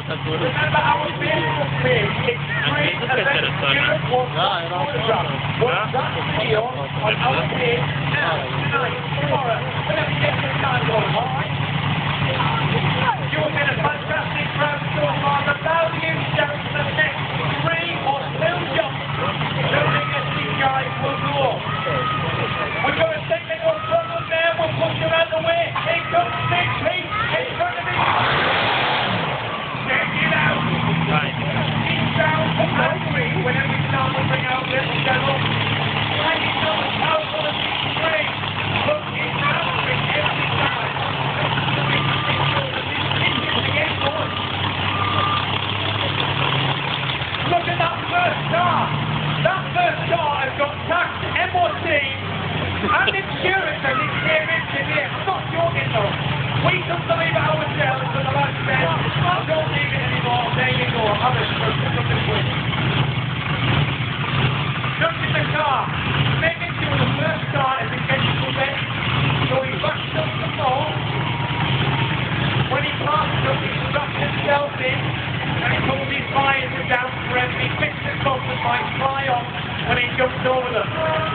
alta curva. Remember our beautiful field. It's free and then beautiful photograph. We'll start the video on our page now, tonight, tomorrow, whenever you get the time going, alright? You've been a fantastic crowd so far. The values down to the next 3 or 2 jumps. The biggest these guys will go. We've got a technical problem there. We'll push him out the way. Here comes Big Pete in front of him. Check it out. He's down to angry whenever he's down to bring out little devil. And he's not as powerful as he's trained. Look, he's angry every time. Look at that first car. That first car has got tax, MOT, and insurance as it came in today. I'm not joking though. We couldn't believe it ourselves for the last 10. I don't need it anymore. There you go. Have it for something quick. Jump in the car. Making sure the first car is in getting ready. So he backs up the ball. When he passes up, he straps himself in. And he pulls his visor down for him. He picks the cup and might fly off when he jumps over them.